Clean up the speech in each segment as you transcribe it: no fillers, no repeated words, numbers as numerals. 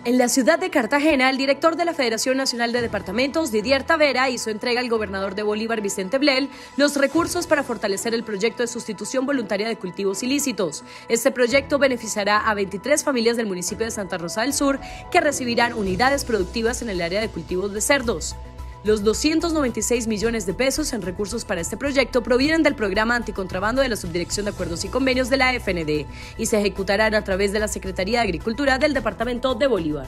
En la ciudad de Cartagena, el director de la Federación Nacional de Departamentos, Didier Tavera, hizo entrega al gobernador de Bolívar, Vicente Blel, los recursos para fortalecer el proyecto de sustitución voluntaria de cultivos ilícitos. Este proyecto beneficiará a 23 familias del municipio de Santa Rosa del Sur que recibirán unidades productivas en el área de cultivos de cerdos. Los 296 millones de pesos en recursos para este proyecto provienen del programa anticontrabando de la Subdirección de Acuerdos y Convenios de la FND y se ejecutarán a través de la Secretaría de Agricultura del Departamento de Bolívar.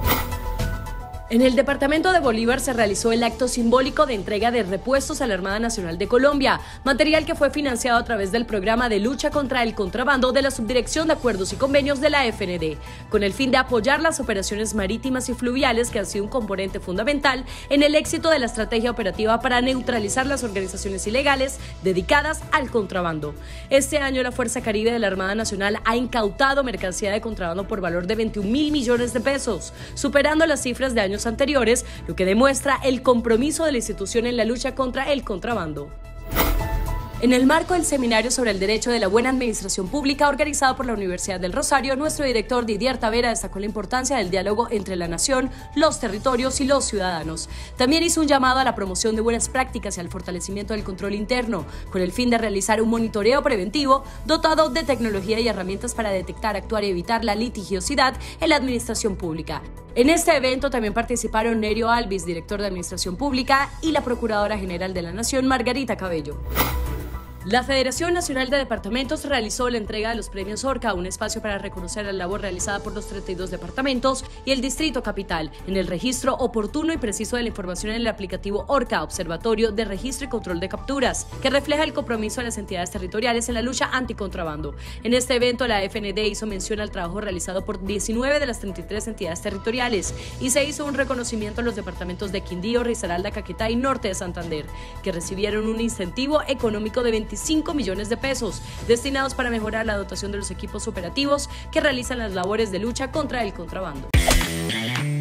En el departamento de Bolívar se realizó el acto simbólico de entrega de repuestos a la Armada Nacional de Colombia, material que fue financiado a través del programa de lucha contra el contrabando de la Subdirección de Acuerdos y Convenios de la FND, con el fin de apoyar las operaciones marítimas y fluviales que han sido un componente fundamental en el éxito de la estrategia operativa para neutralizar las organizaciones ilegales dedicadas al contrabando. Este año la Fuerza Caribe de la Armada Nacional ha incautado mercancía de contrabando por valor de 21.000 millones de pesos, superando las cifras de años anteriores, lo que demuestra el compromiso de la institución en la lucha contra el contrabando. En el marco del seminario sobre el derecho de la buena administración pública organizado por la Universidad del Rosario, nuestro director Didier Tavera destacó la importancia del diálogo entre la nación, los territorios y los ciudadanos. También hizo un llamado a la promoción de buenas prácticas y al fortalecimiento del control interno, con el fin de realizar un monitoreo preventivo dotado de tecnología y herramientas para detectar, actuar y evitar la litigiosidad en la administración pública. En este evento también participaron Nerio Alvis, director de Administración Pública, y la Procuradora General de la Nación, Margarita Cabello. La Federación Nacional de Departamentos realizó la entrega de los premios ORCA, un espacio para reconocer la labor realizada por los 32 departamentos y el Distrito Capital en el registro oportuno y preciso de la información en el aplicativo ORCA, Observatorio de Registro y Control de Capturas, que refleja el compromiso de las entidades territoriales en la lucha anticontrabando. En este evento, la FND hizo mención al trabajo realizado por 19 de las 33 entidades territoriales y se hizo un reconocimiento a los departamentos de Quindío, Risaralda, Caquetá y Norte de Santander, que recibieron un incentivo económico de 25 millones de pesos destinados para mejorar la dotación de los equipos operativos que realizan las labores de lucha contra el contrabando.